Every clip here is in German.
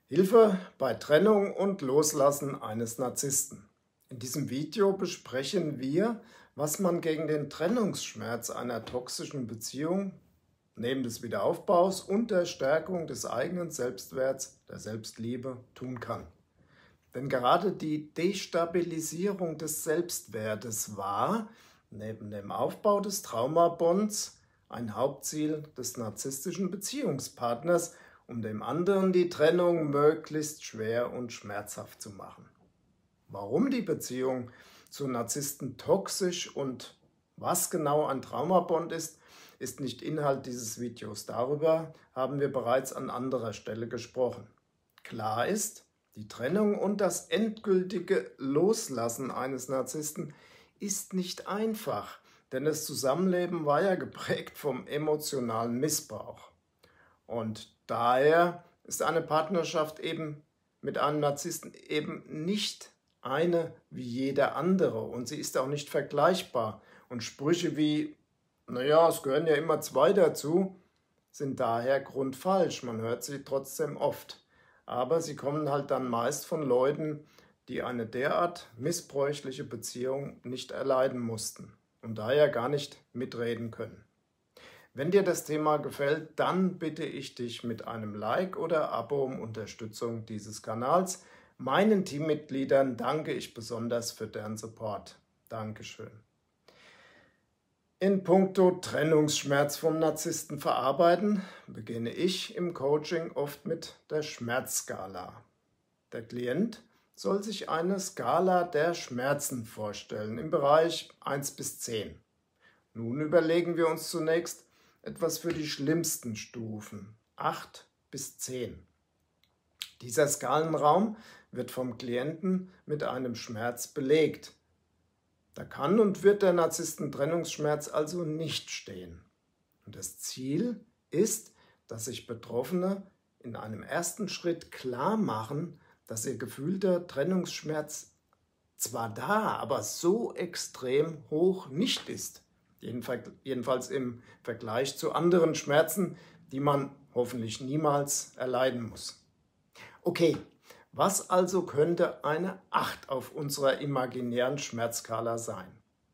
Hilfe bei Trennung und Loslassen eines Narzissten. In diesem Video besprechen wir, was man gegen den Trennungsschmerz einer toxischen Beziehung, neben des Wiederaufbaus und der Stärkung des eigenen Selbstwerts, der Selbstliebe, tun kann. Denn gerade die Destabilisierung des Selbstwertes war, neben dem Aufbau des Traumabonds, ein Hauptziel des narzisstischen Beziehungspartners, um dem anderen die Trennung möglichst schwer und schmerzhaft zu machen. Warum die Beziehung zu Narzissten toxisch und was genau ein Traumabond ist nicht Inhalt dieses Videos. Darüber haben wir bereits an anderer Stelle gesprochen. Klar ist, die Trennung und das endgültige Loslassen eines Narzissten ist nicht einfach, denn das Zusammenleben war ja geprägt vom emotionalen Missbrauch. Und daher ist eine Partnerschaft eben mit einem Narzissten eben nicht eine wie jede andere und sie ist auch nicht vergleichbar. Und Sprüche wie, naja, es gehören ja immer zwei dazu, sind daher grundfalsch. Man hört sie trotzdem oft. Aber sie kommen halt dann meist von Leuten, die eine derart missbräuchliche Beziehung nicht erleiden mussten und daher gar nicht mitreden können. Wenn dir das Thema gefällt, dann bitte ich dich mit einem Like oder Abo um Unterstützung dieses Kanals. Meinen Teammitgliedern danke ich besonders für deren Support. Dankeschön. In puncto Trennungsschmerz vom Narzissten verarbeiten, beginne ich im Coaching oft mit der Schmerzskala. Der Klient soll sich eine Skala der Schmerzen vorstellen im Bereich 1 bis 10. Nun überlegen wir uns zunächst etwas für die schlimmsten Stufen, 8 bis 10. Dieser Skalenraum wird vom Klienten mit einem Schmerz belegt. Da kann und wird der Narzissten-Trennungsschmerz also nicht stehen. Und das Ziel ist, dass sich Betroffene in einem ersten Schritt klar machen, dass ihr gefühlter Trennungsschmerz zwar da, aber so extrem hoch nicht ist. Jedenfalls im Vergleich zu anderen Schmerzen, die man hoffentlich niemals erleiden muss. Okay, was also könnte eine 8 auf unserer imaginären Schmerzskala sein?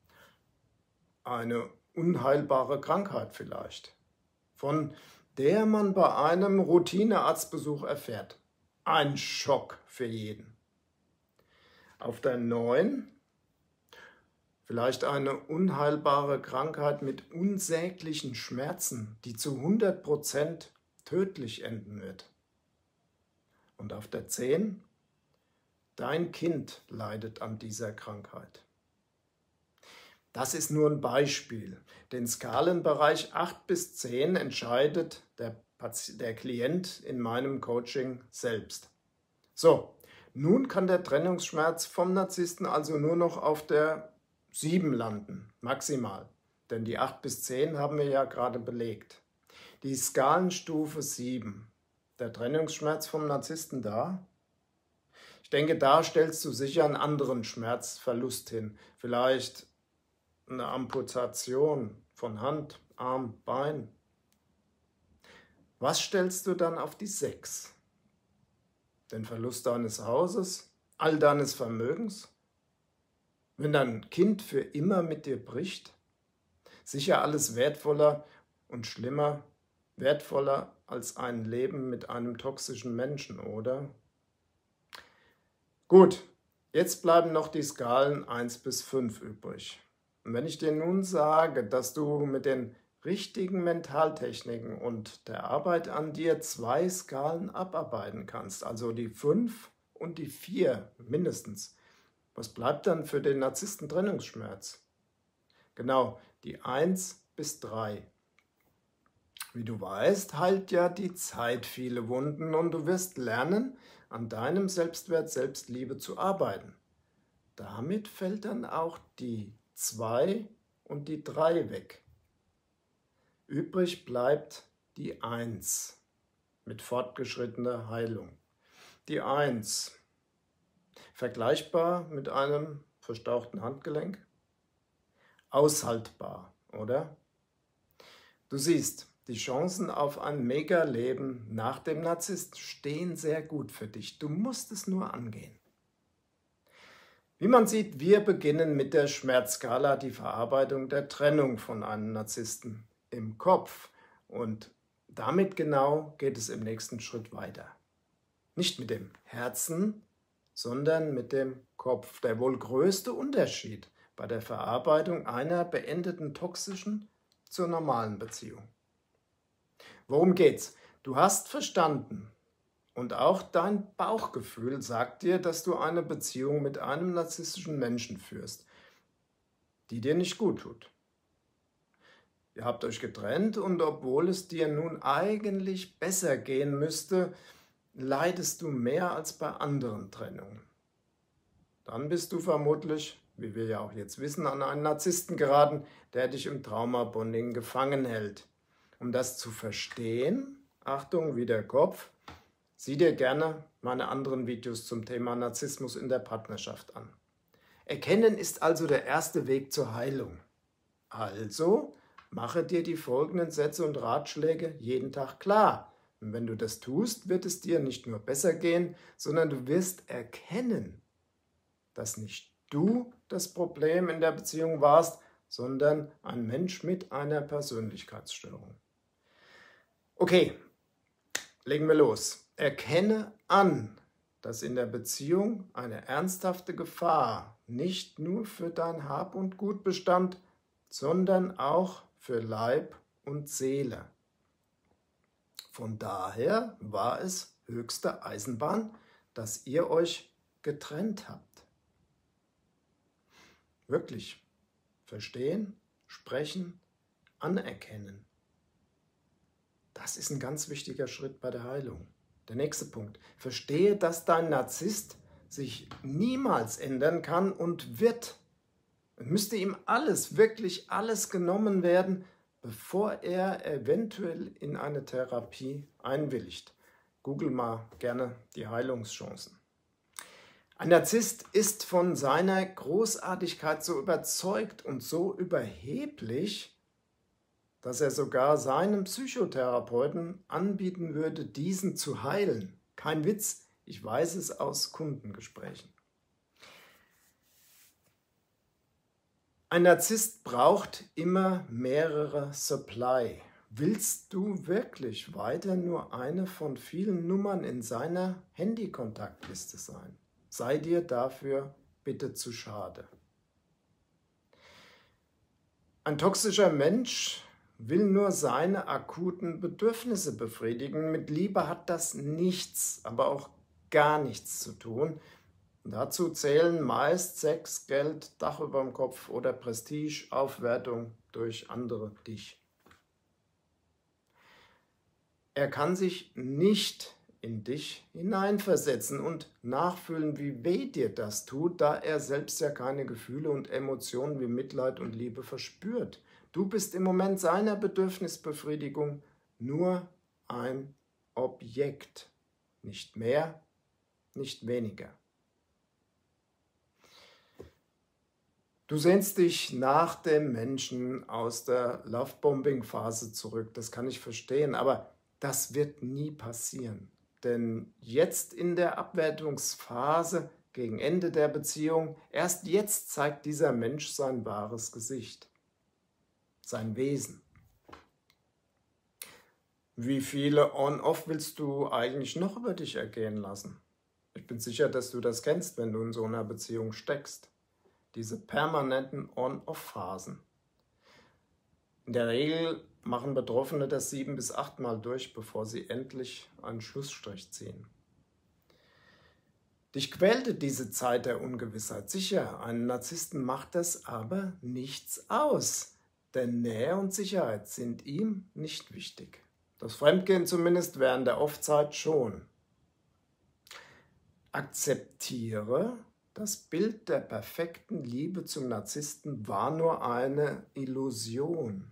Eine unheilbare Krankheit vielleicht, von der man bei einem Routinearztbesuch erfährt. Ein Schock für jeden. Auf der 9 vielleicht eine unheilbare Krankheit mit unsäglichen Schmerzen, die zu 100% tödlich enden wird. Und auf der 10, dein Kind leidet an dieser Krankheit. Das ist nur ein Beispiel. Den Skalenbereich 8 bis 10 entscheidet der Klient in meinem Coaching selbst. So, nun kann der Trennungsschmerz vom Narzissten also nur noch auf der 7 landen, maximal. Denn die 8 bis 10 haben wir ja gerade belegt. Die Skalenstufe 7. Der Trennungsschmerz vom Narzissten da? Ich denke, da stellst du sicher einen anderen Schmerzverlust hin. Vielleicht eine Amputation von Hand, Arm, Bein. Was stellst du dann auf die 6? Den Verlust deines Hauses, all deines Vermögens? Wenn dein Kind für immer mit dir bricht? Sicher alles wertvoller und schlimmer, wertvoller als ein Leben mit einem toxischen Menschen, oder? Gut, jetzt bleiben noch die Skalen 1 bis 5 übrig. Und wenn ich dir nun sage, dass du mit den richtigen Mentaltechniken und der Arbeit an dir 2 Skalen abarbeiten kannst, also die 5 und die 4 mindestens, was bleibt dann für den Narzissten-Trennungsschmerz? Genau, die 1 bis 3. Wie du weißt, heilt ja die Zeit viele Wunden und du wirst lernen, an deinem Selbstwert, Selbstliebe zu arbeiten. Damit fällt dann auch die 2 und die 3 weg. Übrig bleibt die 1 mit fortgeschrittener Heilung. Die 1. Vergleichbar mit einem verstauchten Handgelenk? Aushaltbar, oder? Du siehst, die Chancen auf ein Mega-Leben nach dem Narzisst stehen sehr gut für dich. Du musst es nur angehen. Wie man sieht, wir beginnen mit der Schmerzskala, die Verarbeitung der Trennung von einem Narzissten im Kopf. Und damit genau geht es im nächsten Schritt weiter. Nicht mit dem Herzen, sondern mit dem Kopf. Der wohl größte Unterschied bei der Verarbeitung einer beendeten toxischen zur normalen Beziehung. Worum geht's? Du hast verstanden und auch dein Bauchgefühl sagt dir, dass du eine Beziehung mit einem narzisstischen Menschen führst, die dir nicht gut tut. Ihr habt euch getrennt und obwohl es dir nun eigentlich besser gehen müsste, leidest du mehr als bei anderen Trennungen. Dann bist du vermutlich, wie wir ja auch jetzt wissen, an einen Narzissten geraten, der dich im Trauma-Bonding gefangen hält. Um das zu verstehen, Achtung, wie der Kopf, sieh dir gerne meine anderen Videos zum Thema Narzissmus in der Partnerschaft an. Erkennen ist also der erste Weg zur Heilung. Also mache dir die folgenden Sätze und Ratschläge jeden Tag klar. Und wenn du das tust, wird es dir nicht nur besser gehen, sondern du wirst erkennen, dass nicht du das Problem in der Beziehung warst, sondern ein Mensch mit einer Persönlichkeitsstörung. Okay, legen wir los. Erkenne an, dass in der Beziehung eine ernsthafte Gefahr nicht nur für dein Hab und Gut bestand, sondern auch für Leib und Seele. Von daher war es höchste Eisenbahn, dass ihr euch getrennt habt. Wirklich verstehen, sprechen, anerkennen. Das ist ein ganz wichtiger Schritt bei der Heilung. Der nächste Punkt. Verstehe, dass dein Narzisst sich niemals ändern kann und wird. Es müsste ihm alles, wirklich alles genommen werden, bevor er eventuell in eine Therapie einwilligt. Google mal gerne die Heilungschancen. Ein Narzisst ist von seiner Großartigkeit so überzeugt und so überheblich, dass er sogar seinem Psychotherapeuten anbieten würde, diesen zu heilen. Kein Witz, ich weiß es aus Kundengesprächen. Ein Narzisst braucht immer mehrere Supply. Willst du wirklich weiter nur eine von vielen Nummern in seiner Handykontaktliste sein? Sei dir dafür bitte zu schade. Ein toxischer Mensch will nur seine akuten Bedürfnisse befriedigen. Mit Liebe hat das nichts, aber auch gar nichts zu tun. Dazu zählen meist Sex, Geld, Dach über dem Kopf oder Prestige, Aufwertung durch andere dich. Er kann sich nicht in dich hineinversetzen und nachfühlen, wie weh dir das tut, da er selbst ja keine Gefühle und Emotionen wie Mitleid und Liebe verspürt. Du bist im Moment seiner Bedürfnisbefriedigung nur ein Objekt, nicht mehr, nicht weniger. Du sehnst dich nach dem Menschen aus der Lovebombing-Phase zurück, das kann ich verstehen, aber das wird nie passieren. Denn jetzt in der Abwertungsphase, gegen Ende der Beziehung, erst jetzt zeigt dieser Mensch sein wahres Gesicht, sein Wesen. Wie viele On-Off willst du eigentlich noch über dich ergehen lassen? Ich bin sicher, dass du das kennst, wenn du in so einer Beziehung steckst. Diese permanenten On-Off-Phasen. In der Regel machen Betroffene das 7 bis 8 Mal durch, bevor sie endlich einen Schlussstrich ziehen. Dich quälte diese Zeit der Ungewissheit. Sicher, einen Narzissten macht das aber nichts aus, denn Nähe und Sicherheit sind ihm nicht wichtig. Das Fremdgehen zumindest während der Off-Zeit schon. Akzeptiere, das Bild der perfekten Liebe zum Narzissten war nur eine Illusion.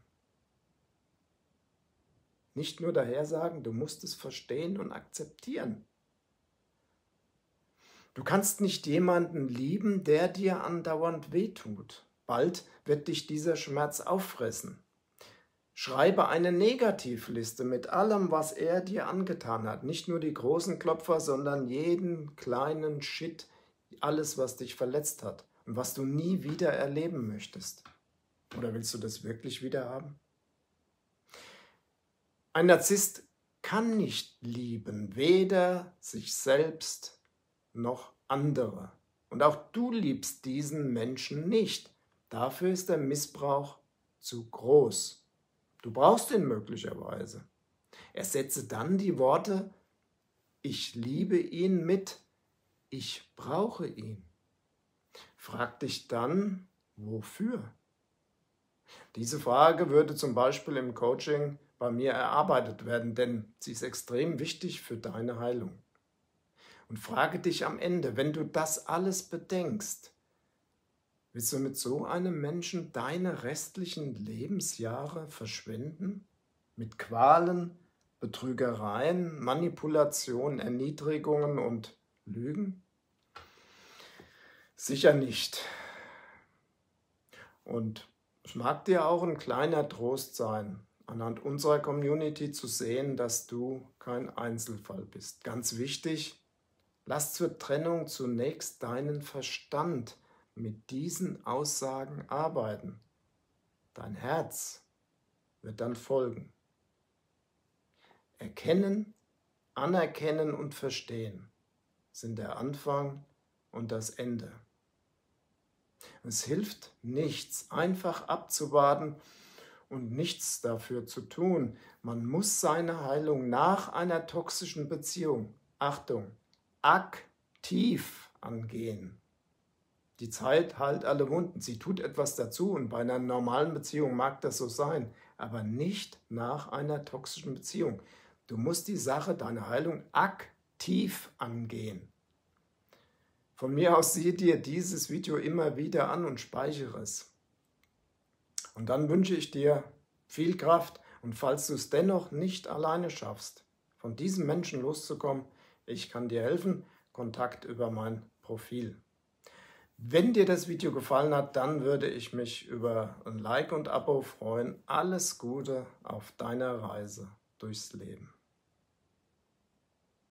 Nicht nur dahersagen, du musst es verstehen und akzeptieren. Du kannst nicht jemanden lieben, der dir andauernd wehtut. Bald wird dich dieser Schmerz auffressen. Schreibe eine Negativliste mit allem, was er dir angetan hat. Nicht nur die großen Klopfer, sondern jeden kleinen Shit, alles, was dich verletzt hat und was du nie wieder erleben möchtest. Oder willst du das wirklich wieder haben? Ein Narzisst kann nicht lieben, weder sich selbst noch andere. Und auch du liebst diesen Menschen nicht. Dafür ist der Missbrauch zu groß. Du brauchst ihn möglicherweise. Ersetze dann die Worte „Ich liebe ihn“ mit „Ich brauche ihn“. Frag dich dann, wofür? Diese Frage würde zum Beispiel im Coaching bei mir erarbeitet werden, denn sie ist extrem wichtig für deine Heilung. Und frage dich am Ende, wenn du das alles bedenkst, willst du mit so einem Menschen deine restlichen Lebensjahre verschwenden? Mit Qualen, Betrügereien, Manipulationen, Erniedrigungen und Lügen? Sicher nicht. Und es mag dir auch ein kleiner Trost sein, anhand unserer Community zu sehen, dass du kein Einzelfall bist. Ganz wichtig, lass zur Trennung zunächst deinen Verstand mit diesen Aussagen arbeiten. Dein Herz wird dann folgen. Erkennen, anerkennen und verstehen sind der Anfang und das Ende. Es hilft nichts, einfach abzuwarten und nichts dafür zu tun. Man muss seine Heilung nach einer toxischen Beziehung, Achtung, aktiv angehen. Die Zeit heilt alle Wunden. Sie tut etwas dazu und bei einer normalen Beziehung mag das so sein, aber nicht nach einer toxischen Beziehung. Du musst die Sache, deine Heilung aktiv angehen. Von mir aus sieh dir dieses Video immer wieder an und speichere es. Und dann wünsche ich dir viel Kraft und falls du es dennoch nicht alleine schaffst, von diesem Menschen loszukommen, ich kann dir helfen, Kontakt über mein Profil. Wenn dir das Video gefallen hat, dann würde ich mich über ein Like und Abo freuen. Alles Gute auf deiner Reise durchs Leben.